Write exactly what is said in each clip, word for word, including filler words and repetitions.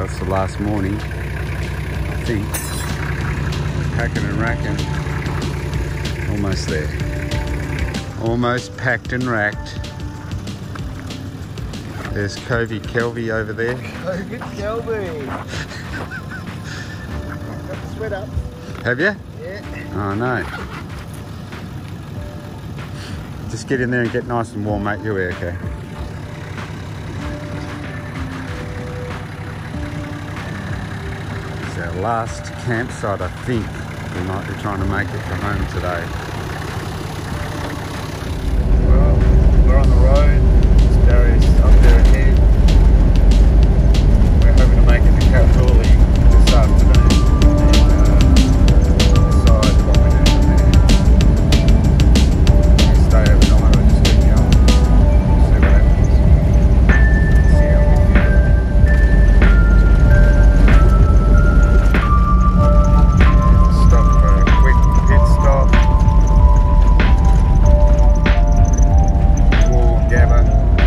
it's the last morning, I think. Packing and racking. Almost there. Almost packed and racked. There's Covey Kelvin over there. Covey Kelvin. Got the sweat up. Have you? Yeah. Oh no. Just get in there and get nice and warm, mate. You'll be okay. It's our last campsite, I think. We might be trying to make it to home today. Well, we're on the road. It's Darius up there ahead. We're hoping to make it to Kalgoorlie this afternoon and uh, decide what we're doing from there. We stay overnight or just keep going. See what happens. See how we feel. Stop for a quick pit stop. Warm Gabba.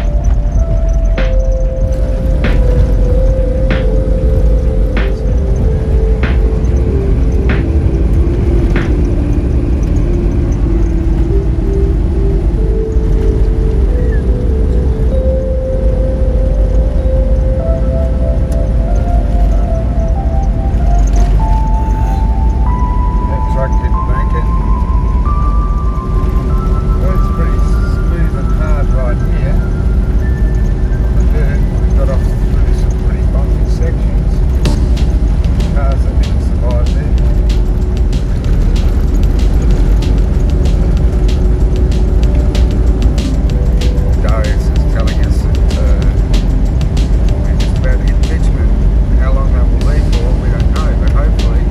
That truck didn't make it. Well, it's pretty smooth and hard right here. On the dirt, we got off through some pretty bumpy sections. Cars that didn't survive there. Darius is telling us that uh, we're just about to hit Richmond. How long that will be for, we don't know, but hopefully.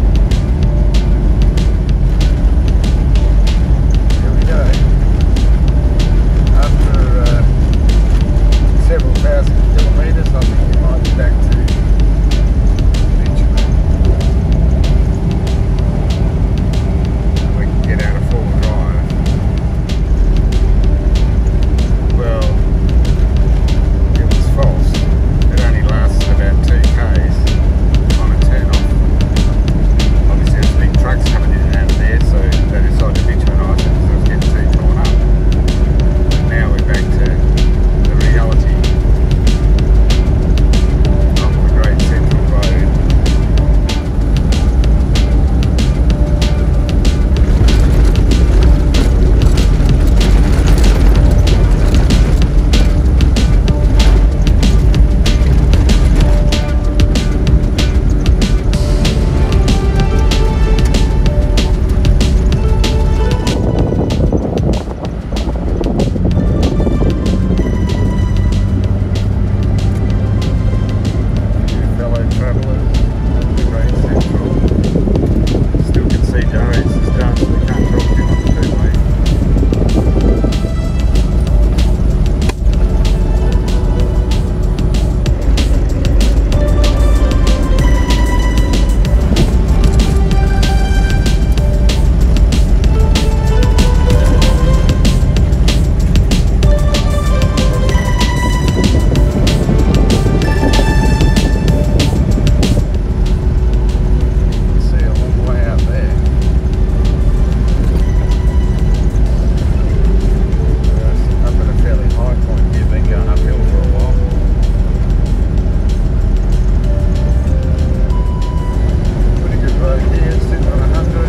Here we go. After uh, several thousand kilometres, I think we might be back to Richmond. We can get out of full drive. Well, it was false. It only lasted about two k's on a turn off. Obviously there's big trucks coming in and out of there, so they decided to bitumenise it because it was getting too torn up. But now we're back to the reality of the Great Central Road. Fellow travellers of the Great Central. Still can see Darius is done, so we can't talk to him on the two-way. See a long way out there. We're up at a fairly high point here, been going uphill for a while. Pretty good road here, sitting on a hundred.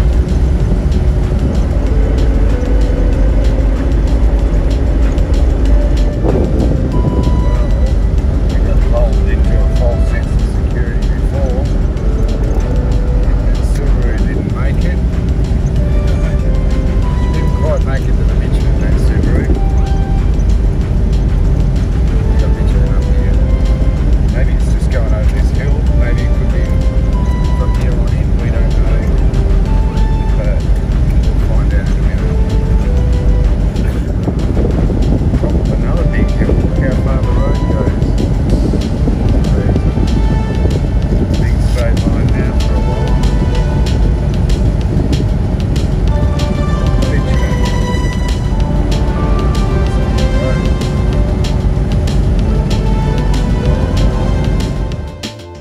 We got lulled into a false sense of security before. And Subaru didn't make it. Didn't quite make it to the Richmond, that Subaru. Got Richmond up here. Maybe it's just going over this hill. Maybe it could be from here on in. We don't know. But we'll find out in a minute. Top of another big hill. Look how far the road goes. There's a big straight line now for a while. Richmond. Road.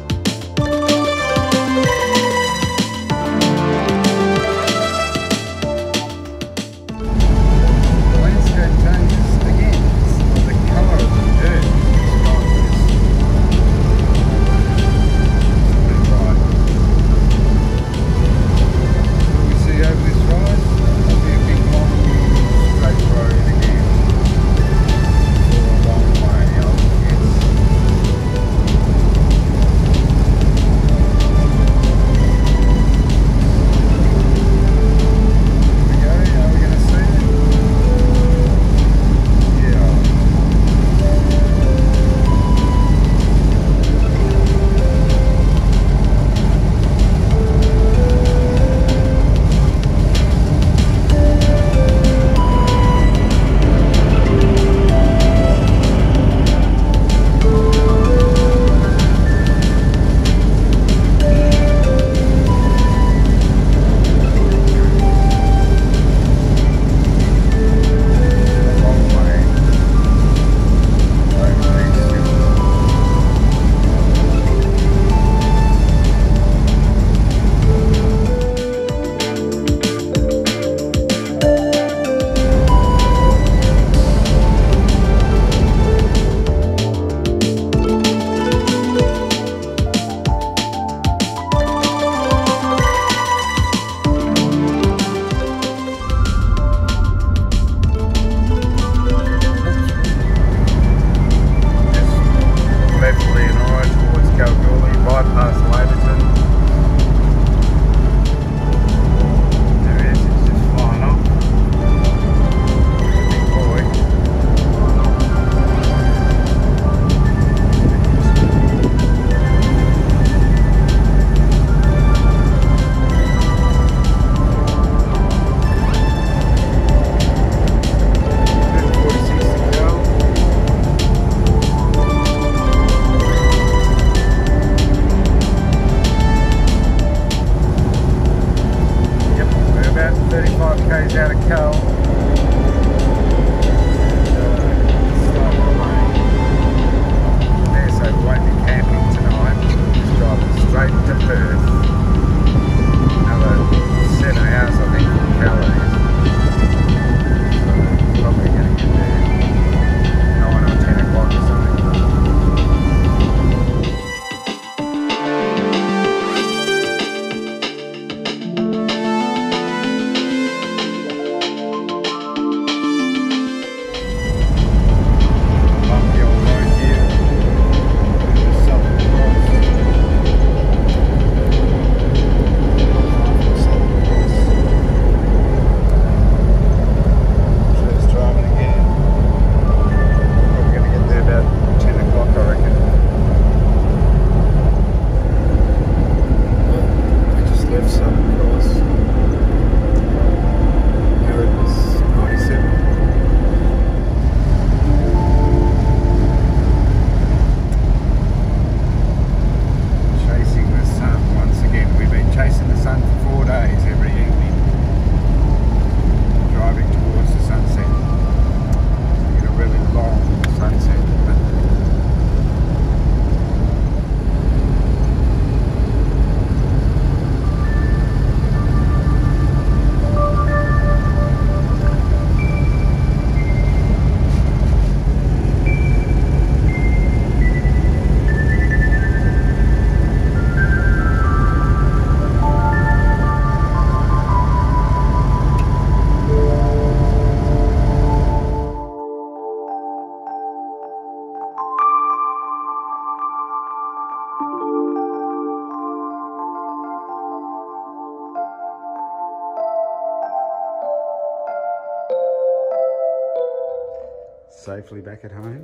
safely back at home.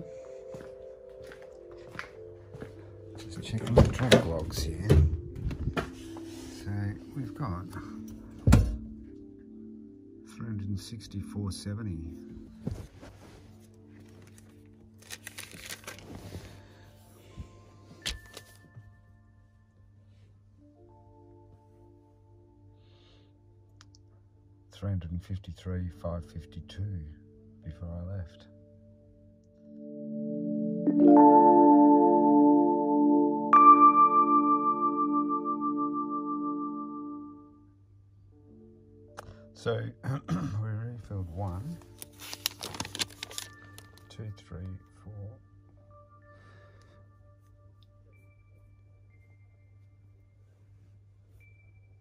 Just checking the track logs here. So we've got three hundred sixty-four seventy. three hundred fifty-three five fifty-two before I left. So we refilled one, two, three, four,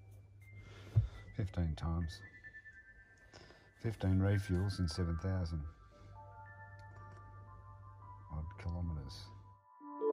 fifteen times. fifteen refuels in seven thousand.